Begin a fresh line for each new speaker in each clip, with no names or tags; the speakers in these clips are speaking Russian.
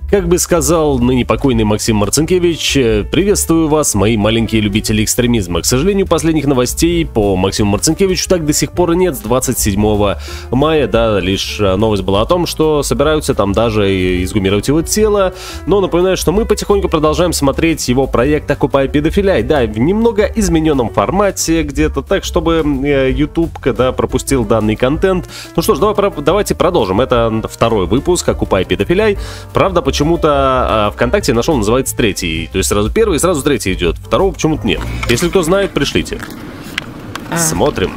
Как бы сказал ныне покойный Максим Марцинкевич, приветствую вас, мои маленькие любители экстремизма. К сожалению, последних новостей по Максиму Марцинкевичу так до сих пор и нет. С 27 мая, да, лишь новость была о том, что собираются там даже изгумировать его тело. Но напоминаю, что мы потихоньку продолжаем смотреть его проект «Окупай педофилей», да, в немного измененном формате где-то, так, чтобы YouTube, когда пропустил данный контент. Ну что ж, давайте продолжим. Это второй выпуск «Окупай педофилей». Правда, почему-то ВКонтакте нашел, называется третий. То есть сразу первый и сразу третий идет. Второго почему-то нет. Если кто знает, пришлите. Смотрим.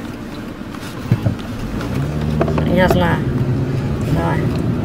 Я знаю. Давай.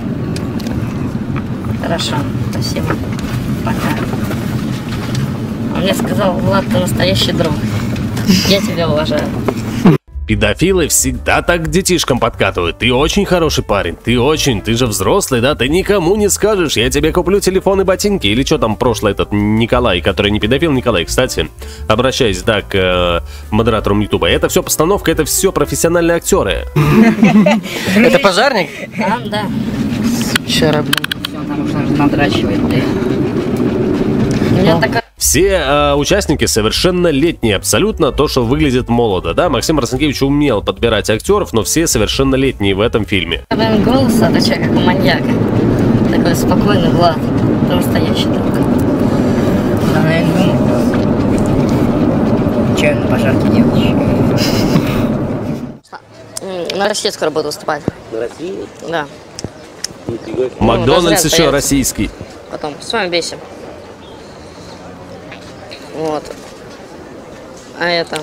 Хорошо, спасибо. Пока. Он мне сказал: Влад, ты настоящий друг. Я тебя уважаю.
Педофилы всегда так к детишкам подкатывают. Ты очень хороший парень, ты же взрослый, да, ты никому не скажешь, я тебе куплю телефон и ботинки. Или что там прошлый этот Николай, который не педофил, Николай, кстати, обращаясь, да, к модераторам Ютуба. Это все постановка, это все профессиональные актеры.
Это пожарник?
Да.
Вчера, блин.
Все, там уже надрачивает, блин. У меня такая...
Все участники совершеннолетние, абсолютно, то, что выглядит молодо, да, Максим Марцинкевич умел подбирать актеров, но все совершеннолетние в этом фильме.
Голос, это человек как у маньяка, такой спокойный Влад, ты настоящий друг.
Да, наверное, че на пожарке делаешь?
На России скоро буду выступать.
На России?
Да.
Макдональдс еще российский.
Потом с вами бесим. Вот. А это...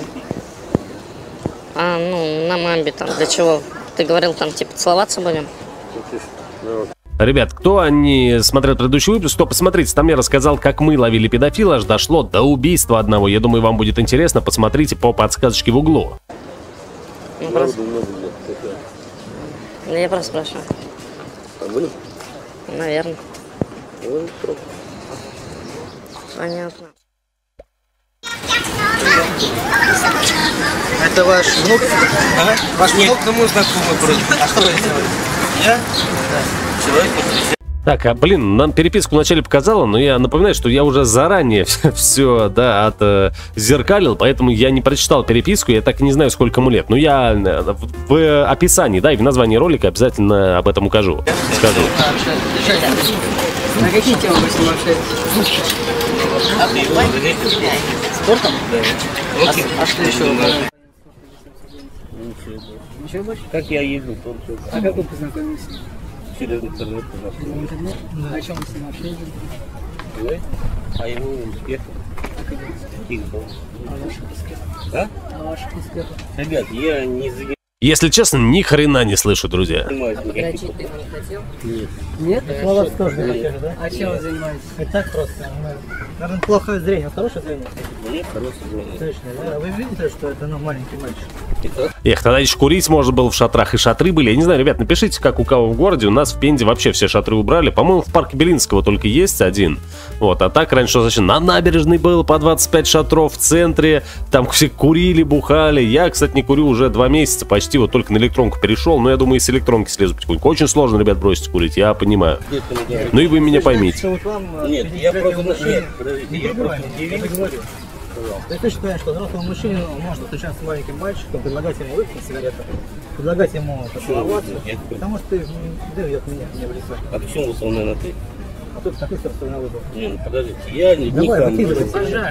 ну, на мамбе там, для чего? Ты говорил, там, типа, целоваться будем?
Ребят, кто не смотрел предыдущий выпуск, то посмотрите, там я рассказал, как мы ловили педофила, аж дошло до убийства одного. Я думаю, вам будет интересно, посмотрите по подсказочке в углу.
Ну, просто... Я просто спрашиваю.
А были?
Наверное. Понятно.
Это ваш внук?
Ага.
Ваш внук?
Ну, мой знакомый просто.
А что вы делали?
Я? Да. Человек
Так, блин, нам переписку вначале показала, но я напоминаю, что я уже заранее все, да, отзеркалил, поэтому я не прочитал переписку, я так и не знаю, сколько ему лет. Но я в описании, да, и в названии ролика обязательно об этом скажу.
На какие темы вы с ним общаетесь? Спортом?
Да.
А что еще?
Ничего больше? Как я еду?
А как вы познакомились?
Через интернет познакомился.
О чем вы с ним общаетесь?
Ой, а его успехов? Каких был?
О ваших успехах.
Да?
О ваших успехах.
Ребят, я не занимаюсь
Если честно, ни хрена не слышу, друзья.
никаких...
Дрочить ты его не хотел?
Нет.
Нет?
Ну, вас тоже не хотели,
да? А чем вы занимаетесь?
Это так просто. Наверное, плохое зрение. Хорошее зрение?
Нет, хороший зрение.
Точно, да? Вы видите, что это маленький мальчик?
Эх, тогда еще курить можно было в шатрах, и шатры были. Я не знаю, ребят, напишите, как у кого в городе. У нас в Пензе вообще все шатры убрали. По-моему, в парке Белинского только есть один. Вот, а так раньше, значит, на набережной было по 25 шатров в центре. Там все курили, бухали. Я, кстати, не курю уже 2 месяца почти. Вот только на электронку перешел. Но я думаю, и с электронки слезу потихоньку. Очень сложно, ребят, бросить курить, я понимаю. Ну и вы меня поймите.
Вот вам,
Нет, я просто... Нет, подождите, я просто
я говорю. То есть ты считаешь, что взрослому мужчине может встречаться с маленьким мальчиком, предлагать ему выпить сигарету, предлагать ему поцеловаться, потому что ты даёт меня в лицо.
А почему вы со мной на ты?
А тут какой собственно выбор?
Не, ну подождите, я не
Давай,
сам.
выкидывай.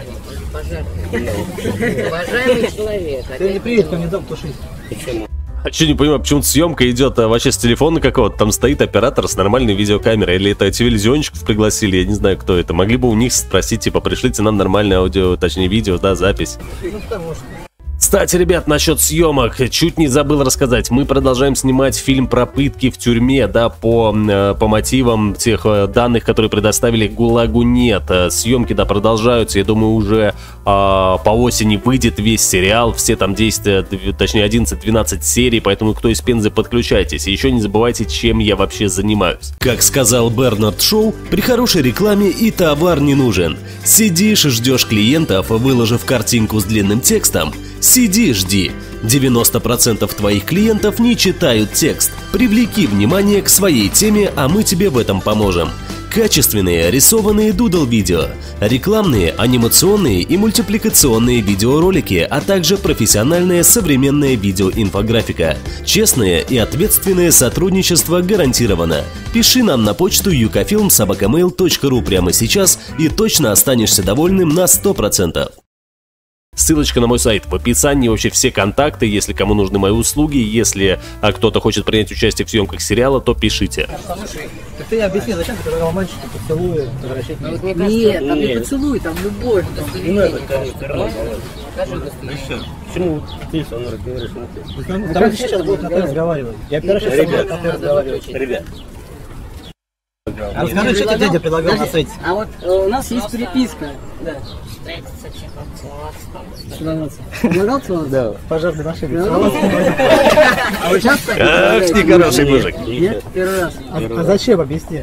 Пожарник. Уважаемый человек.
Ты не приедешь, то не дам тушить.
Почему?
А что, не понимаю, почему съемка идет вообще с телефона какого-то? Там стоит оператор с нормальной видеокамерой. Или это телевизионщиков пригласили, я не знаю, кто это. Могли бы у них спросить, типа, пришлите нам нормальное аудио, точнее видео, да, запись.
Ну, потому что...
Кстати, ребят, насчет съемок, чуть не забыл рассказать. Мы продолжаем снимать фильм про пытки в тюрьме, да, по мотивам тех данных, которые предоставили ГУЛАГу нет. Съемки, да, продолжаются. Я думаю, уже по осени выйдет весь сериал. Все там действия, точнее 11-12 серий, поэтому кто из Пензы, подключайтесь. И еще не забывайте, чем я вообще занимаюсь. Как сказал Бернард Шоу, при хорошей рекламе и товар не нужен. Сидишь, ждешь клиентов, выложив картинку с длинным текстом. Сиди, жди. 90% твоих клиентов не читают текст. Привлеки внимание к своей теме, а мы тебе в этом поможем. Качественные рисованные дудл-видео, рекламные, анимационные и мультипликационные видеоролики, а также профессиональная современная видеоинфографика. Честное и ответственное сотрудничество гарантировано. Пиши нам на почту yukafilm@mail.ru прямо сейчас и точно останешься довольным на 100%. Ссылочка на мой сайт в описании, вообще все контакты, если кому нужны мои услуги, если кто-то хочет принять участие в съемках сериала, то пишите.
Ты объясни, зачем ты предлагал мальчику поцелуй, возвращать меня?
Нет, там не поцелуй, там любовь.
Не надо, конечно. Почему ты со мной разговариваешь?
Там сейчас будут на разговаривать. Я первый раз
Ребят.
А расскажи, что тебе дядя предлагал на сайте?
А вот у нас есть переписка. Да.
Встретиться, целоваться.
Целоваться. Предлагал целоваться?
Да, в пожарной машине.
А вы часто?
Ах ты хороший мужик.
Нет, первый раз.
А зачем, объясни?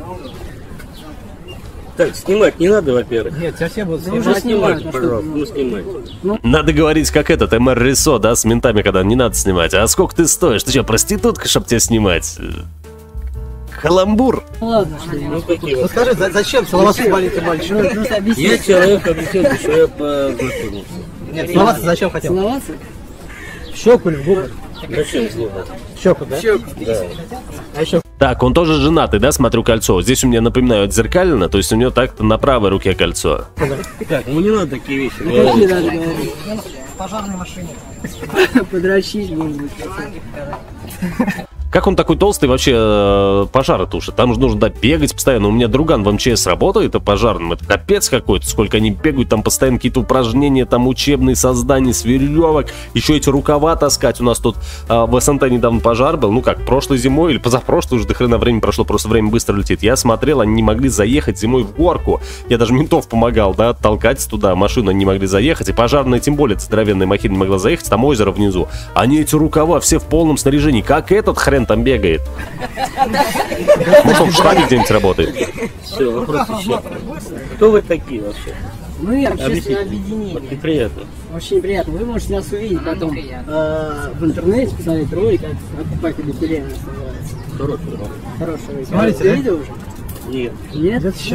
Так, снимать не надо, во-первых.
Нет, тебя все будут
Ну, уже
снимать.
снимают.
Пожалуйста, ну снимай.
Надо говорить, как этот МР Рисо, да, с ментами, когда не надо снимать. А сколько ты стоишь? Ты что, проститутка, чтоб тебя снимать? Каламбур.
Ладно, что ли.
Ну какие
Ну
вот.
скажи, зачем целоваться с маленьким мальчиком?
Просто объясни.
Я человек объяснил, что я познакомился.
Нет, целоваться зачем хотел?
Целоваться?
В щеку или в губы?
Зачем слово?
В щеку, да?
Да.
А еще
Так, он тоже женатый, да, смотрю, кольцо. Здесь у меня, напоминаю, отзеркалено, то есть у него так-то на правой руке кольцо.
Так, ну не надо такие вещи
Какие
говорить.
надо говорить?
в пожарной машине.
Подрочить, может быть.
Как он такой толстый вообще пожары тушит? Там же нужно, да, бегать постоянно. У меня друган в МЧС работает, а пожарным это капец какой-то. Сколько они бегают, там постоянно какие-то упражнения, там учебные создания с веревок. Еще эти рукава таскать. У нас тут в СНТ недавно пожар был. Ну как, прошлой зимой или позапрошлой, уже до хрена времени прошло, просто время быстро летит. Я смотрел, они не могли заехать зимой в горку. Я даже ментов помогал, да, толкать туда. Машину они не могли заехать. И пожарная, тем более, здоровенная махина не могла заехать. Там озеро внизу. Они эти рукава все в полном снаряжении. Как этот хрен там бегает? Может, он в штабе где-нибудь работает?
Все, вопрос еще. Кто вы такие вообще?
Мы общественное
Объясните.
объединение.
Вот неприятно.
Очень приятно. Вы можете нас увидеть потом в интернете, посмотреть ролик, как «Оккупатели Пелена» называется.
Хорошего.
Хороший ролик.
Смотрите,
Ты
да?
видел уже?
Нет.
Нет?
Где-то еще.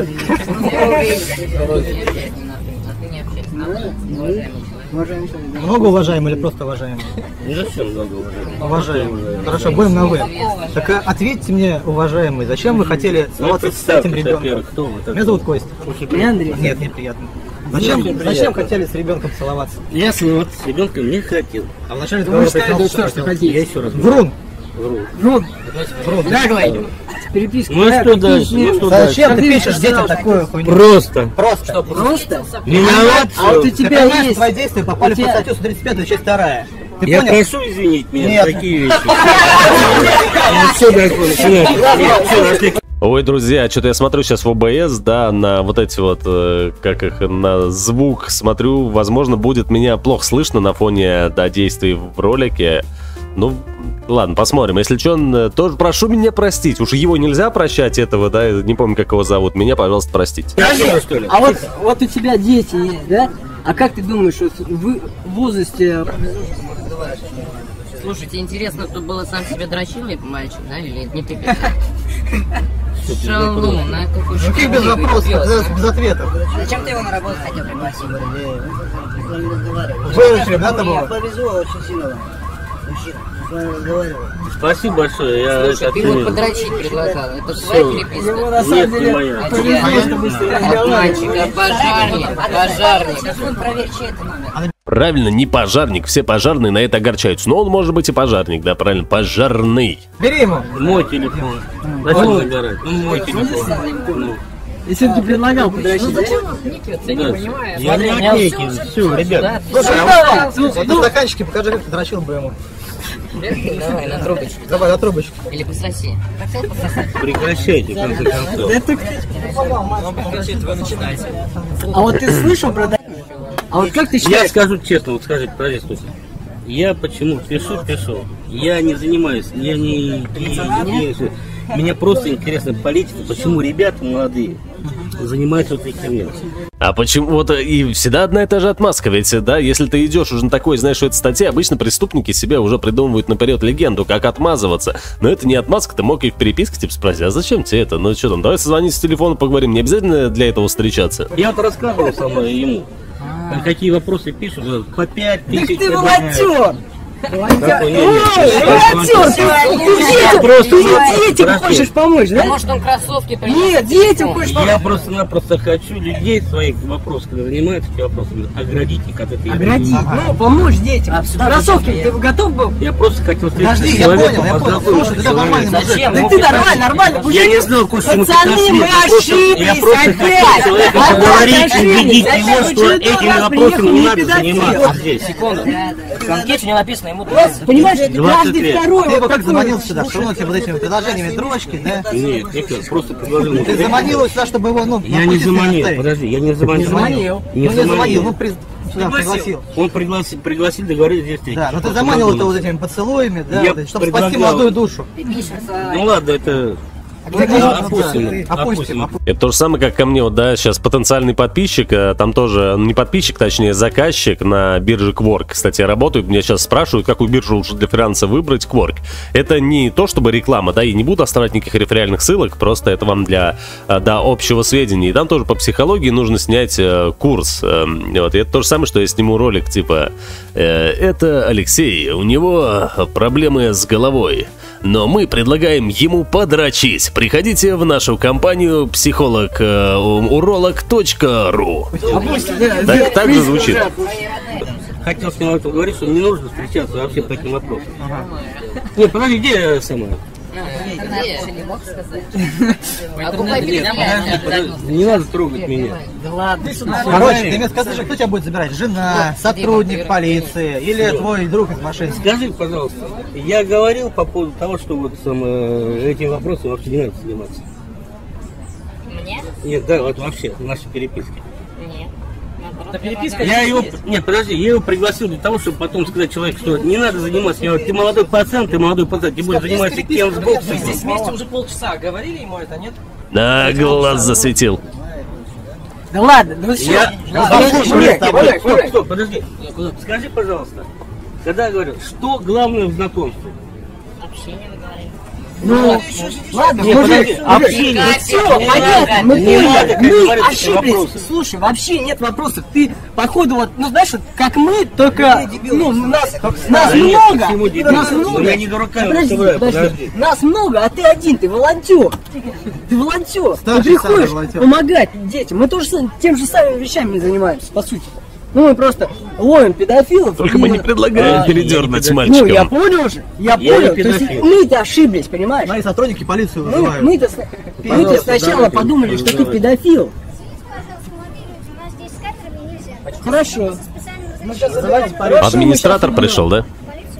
Уважаемый человек, да.
Много уважаемый или просто уважаемый?
Не зачем много уважения.
Уважаемый. Хорошо, будем на вы. Так ответьте мне, уважаемый, зачем вы хотели целоваться с этим ребенком?
Во-первых, кто вы такой?
Меня зовут Костя.
Я Андрей.
Нет, неприятно. Зачем хотели с ребенком целоваться?
Я с ребенком не хотел.
А вначале
Вы
разговора
считаете,
признался,
что
хотел.
хотите?
Я еще раз
Врун!
вру.
Ну,
Врун.
наглый. Переписка.
Ну а что дальше? Ну что дальше?
Зачем ты пишешь детям такую хуйню?
Просто.
Просто.
Просто?
Виноват.
А вот у
Ты
тебя
понимаешь,
есть...
твои действия попали
у тебя-
под статью 135, часть 2. Ты
Я
понял?
прошу извинить меня
Нет.
за такие вещи. Все, начинаем.
Ой, друзья, что-то я смотрю сейчас в ОБС, да, на вот эти вот, как их, на звук смотрю, возможно, будет меня плохо слышно на фоне, да, действий в ролике. Ну, ладно, посмотрим. Если что, тоже прошу меня простить. Уж его нельзя прощать, этого, да, не помню, как его зовут. Меня, пожалуйста, простите.
Красиво, что ли?
А вот у тебя дети есть, да? А как ты думаешь, вот в возрасте...
Слушайте, интересно, тут было сам себе дрочил мальчик, да, или не ты? Шалун, а какой
Ты без вопросов, без ответов.
Зачем ты его на работу хотел пригласить?
Выручили, да, тобой?
Повезло очень сильно. Мужчина, с вами разговариваю.
Спасибо большое. Я
Слушай, ты его подрочить предлагал. Это твоя переписка?
На самом
Нет, не
деле,
моя.
повезло, что вы с ним
От
разговаривали.
мальчика, пожарник. Сейчас он проверит, чей это номер.
Правильно, не пожарник. Все пожарные на это огорчаются. Но он может быть и пожарник, да, правильно, пожарный.
Бери ему.
Мой телефон. Зачем набирать? Ну, мой телефон. Ну,
Если бы ты предлагал подрочить, да?
я не отнекиваю. Все, ребят.
Слушай, а вот на стаканчике покажи, как ты дрочил бы ему.
Давай, на трубочку.
Давай, на трубочку.
Или пососи. Хотел пососать?
Прекращайте, в конце концов.
А вот ты слышал про... А вот как ты
Я
считаешь?
скажу честно, вот скажите, подожди, слушай. Я почему пишу? Я не занимаюсь, я не... Мне просто интересна политика, почему ребята молодые занимается вот этой херней.
А почему вот и всегда одна и та же отмазка, ведь, да, если ты идешь уже на такой, знаешь, что это статья, обычно преступники себе уже придумывают наперед легенду, как отмазываться. Но это не отмазка, ты мог и в переписке типа спросить, а зачем тебе это? Ну что там, давай созвонись с телефона, поговорим, не обязательно для этого встречаться.
Я вот рассказывал ему, какие вопросы пишут, по 5000.
Так ты волонтер!
Волонтер!
Ты детям хочешь помочь,
А
да?
может он кроссовки принес?
Нет, детям хочешь помочь.
Я просто-напросто хочу людей своих вопросов, когда занимаются этими вопросами, оградить их от этой
Огради, ну, помочь детям. Кроссовки, ты готов был?
Я просто хотел встретиться
Подожди,
с
я
человеком,
понял.
познакомиться
Слушай,
с
ты нормальный
человеком.
мужик.
Да ты нормально.
Я не знал, куда ему 15
Пацаны,
лет.
мы
Я просто
ошиблись
хотел
опять.
человека
Опять
поговорить,
ошиблись.
убедить
Зачем
его,
вы
что
очередной
этими
раз
вопросами
приехали,
не
не
надо
педофил?
заниматься здесь.
Секунду. В анкете у него написано, ему
Понимаешь,
20
каждый
лет.
второй
Ты
вот
его как
такой
заманил
вот,
сюда? Что он тебе вот этими предложениями дрочки, да?
Нет, никак, просто предложил ему.
Ты заманил его сюда, чтобы его, ну,
Я не заманил, подожди, я не заманил.
Не заманил, ну, сюда пригласил.
Он пригласил договориться здесь встретиться.
Да, но ты заманил это вот этими поцелуями, да,
Я
вот, чтобы спасти
предлагал.
молодую душу.
Ну ладно, это... Опустим.
Это то же самое, как ко мне, вот, да, сейчас потенциальный подписчик, там тоже, не подписчик, точнее, заказчик на бирже Quark, кстати, работают, меня сейчас спрашивают, какую биржу лучше для фриланса выбрать, Quark. Это не то, чтобы реклама, да, и не буду оставлять никаких реферальных ссылок, просто это вам для общего сведения, и там тоже по психологии нужно снять курс, вот, и это то же самое, что я сниму ролик, типа, это Алексей, у него проблемы с головой, но мы предлагаем ему подрочить. Приходите в нашу компанию психолог-уролог.ру. Так же звучит.
Хотел с ним говорить, что не нужно встречаться вообще по этим вопросам. Нет, подожди, где сама? Не надо трогать меня.
Да ладно.
Короче, ты мне скажи, кто тебя будет забирать? Жена, сотрудник полиции или твой друг из машины?
Скажи, пожалуйста, я говорил по поводу того, что вот этим вопросом вообще не надо заниматься.
Мне?
Нет, да, вот вообще, в нашей переписке.
Нет.
Я его, нет, подожди, я его пригласил для того, чтобы потом сказать человеку, что не надо заниматься, ты молодой пацан, ты будешь заниматься кем с боксом.
здесь вместе уже полчаса. Говорили ему это, нет?
На глаз засветил.
Да ладно, ну все.
Стоп, подожди. Скажи, пожалуйста, когда я говорю, что главное в знакомстве?
Общение вы говорите.
Ну, ладно,
Нет,
мужик,
подожди, общение.
все, понятно, мы
Не надо, как
поняли, мы
говорится, эти
ошиблись.
вопросы.
Слушай, вообще нет вопросов. Ты, походу, вот, ну знаешь, вот, как мы, только, ну, нас
Да нет,
много,
почему дебил?
нас
Ну,
много.
я не дураками
Подожди,
называю,
подожди.
подожди.
Нас много, а ты один, ты волонтер. Ты волонтер. Ты
Старший
приходишь
самый волонтер.
помогать детям. Мы тоже тем же самыми вещами занимаемся, по сути. Ну, мы просто ловим педофилов.
Только
и,
мы не предлагаем передернуть
ну, я
мальчикам.
понял же, я
не
понял. То есть
педофил.
мы-то ошиблись, понимаешь?
Мои сотрудники полицию вызывают.
Мы-то сначала
давайте,
подумали, что ты
давайте.
педофил.
У нас здесь с камерами нельзя.
Хорошо.
Вызывайте полицию.
Администратор пришел, да?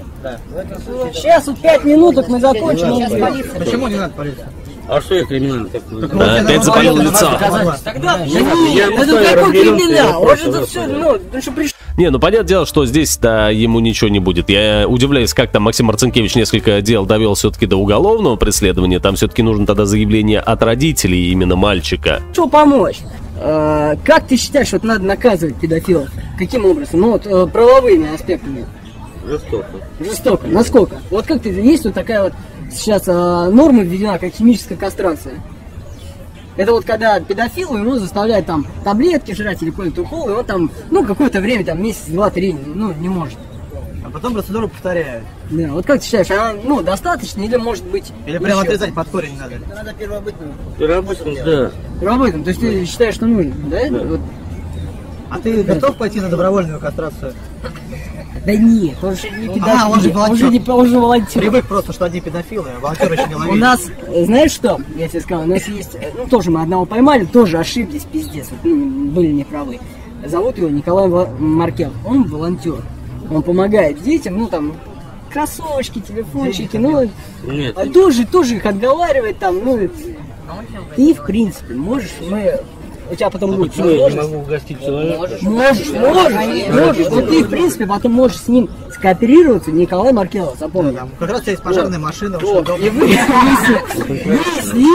Сейчас вот 5 минуток мы закончим. Сейчас полиция.
Почему не надо полицию?
А что я криминально такое?
Опять запалил лицо.
Тогда
Я
это
пускай
какой
разберемся,
криминал?
я
Он же это
просто
все,
расскажу.
ну что пришел.
Не, ну понятное дело, что здесь, да, ему ничего не будет. Я удивляюсь, как там Максим Марцинкевич несколько дел довел все-таки до уголовного преследования. Там все-таки нужно тогда заявление от родителей именно мальчика.
Что помочь? Как ты считаешь, вот надо наказывать педофилов? Каким образом? Ну вот правовыми аспектами.
Жестоко.
Жестоко. Насколько? Вот как ты, есть вот такая вот сейчас норма введена, как химическая кастрация. Это вот когда педофилу ему заставляют там таблетки жрать или какой-то укол, и он там, ну, какое-то время, там, месяц, два, три, ну, не может.
А потом процедуру повторяют.
Да, вот как ты считаешь, она, ну, достаточно или может быть...
Или прям
еще?
отрезать под корень надо?
Первобытно, да.
Работаем, то есть ты считаешь, что нужно, да? Вот.
А ты готов пойти на добровольную кастрацию?
Да нет, он же не педофил,
он же волонтер.
он же волонтер.
Привык просто, что одни педофилы, а волонтеры еще не
У
ловили.
нас, знаешь что, я тебе сказал, у нас есть, ну тоже мы одного поймали, тоже ошиблись, пиздец, вот, ну, были неправы. Зовут его Николай Маркел, он волонтер, он помогает детям, ну там, кроссовочки, телефончики, ну,
Нет.
тоже их отговаривает там, ну, ты в принципе можешь, у тебя потом будет
Почему я не
возможность.
могу угостить человека?
Можешь, но ты в принципе потом можешь с ним скооперироваться, Николай Маркелов, запомни.
Там как раз у тебя есть пожарная машина, очень
Вот,
удобно.
и вы с ним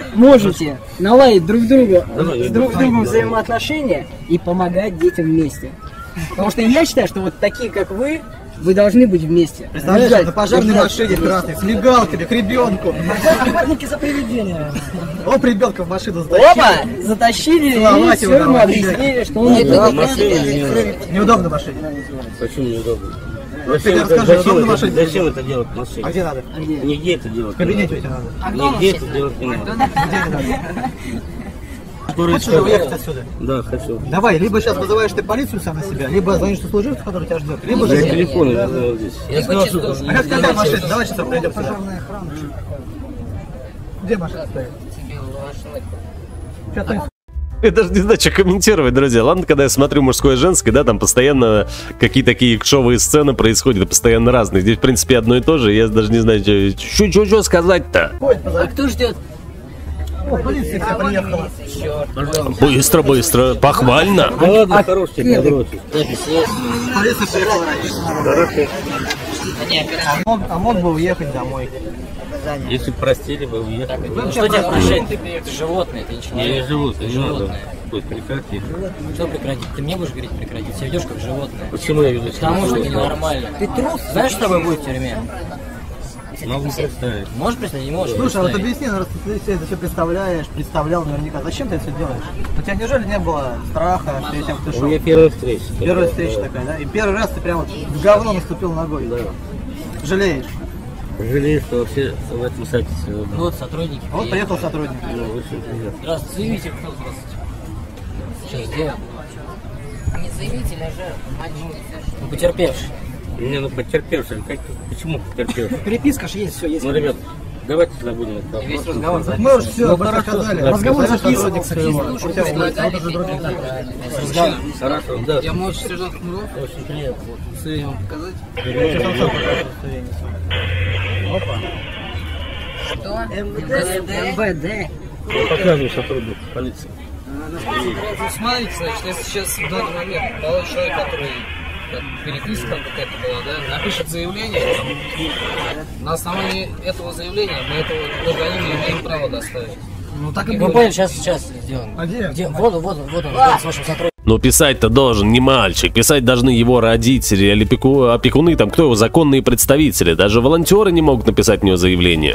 можете наладить друг другу взаимоотношения и помогать детям вместе. Потому что я считаю, что вот такие, как вы должны быть вместе.
Представляешь, на пожарной машине красной, с мигалками, к ребенку.
Охотники за привидения.
Оп, ребенка в машину затащили.
Опа! Затащили, и все ему объяснили, что он
Неудобно в машине.
Почему неудобно?
Ты расскажи, удобно в машине?
Зачем это делать в машине?
А где надо?
Нигде это делать
В
не
кабинете у
надо.
тебя надо.
Нигде это делать не надо.
Хочешь уехать отсюда?
Да, хочу.
Давай, либо сейчас вызываешь ты полицию сам на себя, либо звонишь сослуживцу, который тебя ждет, либо
Я
же...
телефон сделал здесь.
А как какая машина? Давай сейчас пройдем сюда. Где машина стоит? Что ты?
Я даже не знаю, что комментировать, друзья. Ладно, когда я смотрю мужское и женское, да, там постоянно какие-то такие кшовые сцены происходят, постоянно разные. Здесь, в принципе, одно и то же, я даже не знаю, что сказать-то.
А кто ждет?
О, полиция вся приехала.
Быстро, похвально.
Да ладно, хороший, подросток.
Полиция приехала раньше. А мог бы уехать домой.
Если бы простили бы, уехали.
Ну что тебя прощать? Ты животное, ты ничего
Я не живу, не надо.
Животное.
Пусть прекратит.
Что прекратить? Ты мне будешь говорить прекратить? Себя ведешь как животное.
Почему я веду?
Потому что ты ненормально. Ты трус. Знаешь, что тобой будет в тюрьме?
Могу представить.
Можешь представить? Не можешь.
Слушай, а вот
представить.
объясни, раз ты все это все представлял наверняка, зачем ты это все делаешь? У тебя неужели не было страха перед тем, как ты
У
шел?
меня первая встреча.
Первая встреча такая, да? И первый раз ты прям вот в говно наступил ногой. Да. Жалеешь?
Жалею, что вообще в этом сайте все.
Ну вот сотрудники.
А вот приехал сотрудник.
Очень приятно.
Здравствуйте, заявите, кто здравствуйте. Сейчас сделаем. Не заявитель, а же потерпевший.
Не, ну потерпевший. Почему потерпевший?
Переписка же есть, все есть.
Ну, ребят, давайте забудем это.
Весь разговор записан.
Мы уже все сказали. Разговор записан.
Хорошо, да.
Я младший сержант Хмуров.
Очень приятно.
Свои вам показать? Что? МВД.
Показываю сотруднику полиции.
Смотрите, значит, если сейчас в данный момент молодой человек, который переписка там какая-то была, да, напишет заявление, на основании этого заявления мы этого гражданина имеем право доставить.
Ну так и
Вы поняли, сейчас сделаем.
А где?
Вот он, с вашим сотрудником.
Но писать-то должен не мальчик, писать должны его родители или опекуны, там кто его законные представители. Даже волонтеры не могут написать в него заявление.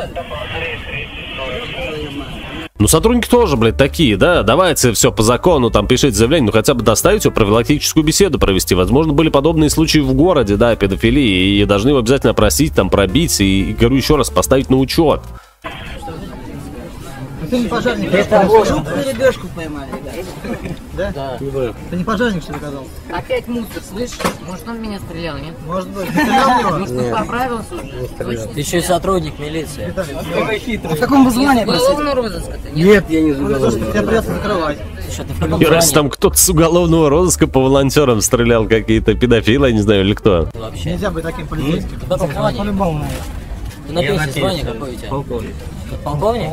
Ну, сотрудники тоже, блядь, такие, да, давайте все по закону, там, пишите заявление, ну, хотя бы доставить его, профилактическую беседу провести. Возможно, были подобные случаи в городе, да, педофилии, и должны его обязательно опросить, там, пробить, и говорю еще раз, поставить на учет.
Ты не пожарник.
Это желтую рыбешку поймали, да?
Да? Ты не пожарник, что ли, оказался?
Опять мусор, слышишь? Может, он в меня стрелял, нет?
Может быть. Ты стрелял в него?
Может, он поправился уже?
Ты еще и сотрудник милиции.
В каком вы звании?
Уголовного розыска-то нет?
Нет, я не
Слушай,
заголовник.
тебя придется закрывать.
Что ты в каком
И раз
звании
там кто-то с уголовного розыска по волонтерам стрелял, какие-то педофилы, я не знаю, или кто.
вообще?
Нельзя быть таким полицейским.
Ты в каком звании?
По-любому, наверное.
Ты на пенсии звание какое у тебя?
Полковник.
Полковник?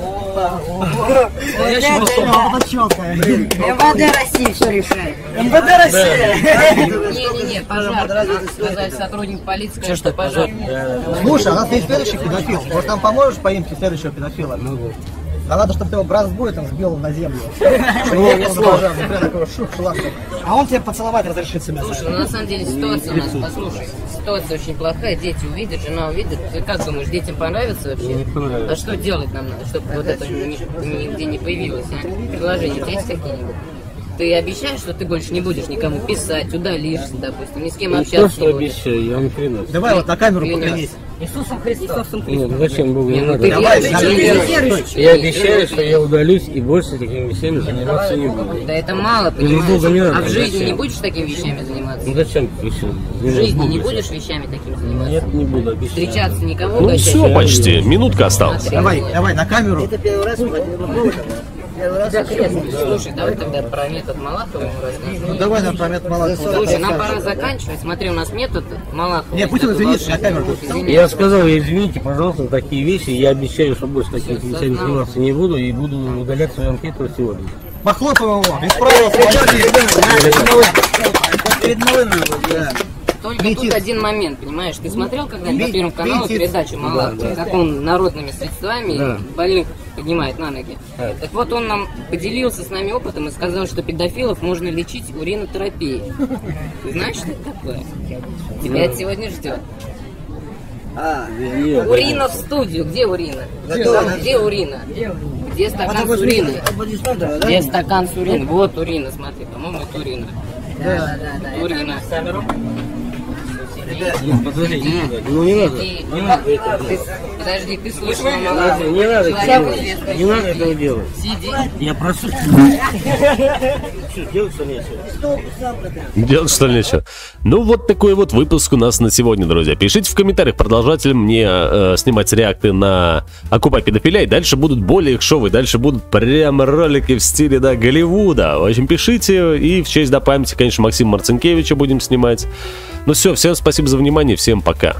МВД России все решает.
МВД России!
Не-не-не, пожар. Надо сказать, сотрудник полиции,
Че, что пожар?
Слушай, а у нас есть следующий педофил. Может, нам поможешь поимке следующего педофила? А надо, чтобы ты его бразгой там сбил на землю. А он тебя поцеловать разрешит себя.
Слушай, ну на самом деле ситуация у нас, послушай, ситуация очень плохая, дети увидят, жена увидит. Ты как думаешь, детям понравится вообще?
Не понравится.
А что делать нам надо, чтобы вот это нигде не появилось? А? Предложения у тебя есть какие-нибудь? Ты обещаешь, что ты больше не будешь никому писать, удалишься, допустим, ни с кем
То,
общаться
что
не будешь?
обещаю, я вам клянусь.
Давай вот на камеру
Клянусь.
поклянись.
Иисусом Христом.
Нет, зачем Богу не
Ну,
надо?
ты
Давай,
верующий.
Я обещаю, что я удалюсь и больше такими вещами заниматься не буду.
Да это мало,
Ну, Бога не
понимаешь?
надо,
А в жизни
зачем?
не будешь такими вещами заниматься?
Ну зачем еще?
В жизни не будешь вещами такими заниматься?
Нет, не буду, обещаю.
Встречаться никого
Ну
угощать?
все почти, минутка осталась.
Давай на камеру.
Да, кресло. Слушай, давай тогда про метод Малахова ему расскажем.
Ну давай нам про метод Малахова.
Слушай, нам пора заканчивать. Смотри, у нас метод Малахова.
Не, пусть он извинится, на камеру.
Я сказал, извините, пожалуйста, за такие вещи. Я обещаю, что больше такими вещами заниматься не буду и буду удалять свою анкету сегодня.
Похлопаем его. Исправился. Перед малым надо.
Только тут один момент, понимаешь? Ты смотрел когда-нибудь по Первому каналу передачу Малахова? Как он народными средствами больных поднимает на ноги. Так вот, он нам поделился с нами опытом и сказал, что педофилов можно лечить уринотерапией. Ты знаешь, что это такое? Тебя это сегодня ждет. Урина в студию. Где урина? Где урина? Где стакан с уриной? Где стакан с уриной? Вот урина, смотри, по-моему, это урина. Да. Урина.
Подожди, не надо. Ну не надо. Не надо этого.
Подожди, ты слышал,
Не надо. Не надо этого делать.
Сиди.
Я прошу. Что, делать что нечего?
Делать что ли нечего? Ну вот такой вот выпуск у нас на сегодня, друзья. Пишите в комментариях, продолжать ли мне снимать реакты на «Окупай педофиля», и дальше будут более экшовые, дальше будут прям ролики в стиле, да, Голливуда. В общем, пишите, и в честь до памяти, конечно, Максима Марцинкевича будем снимать. Ну все, всем спасибо за внимание, всем пока.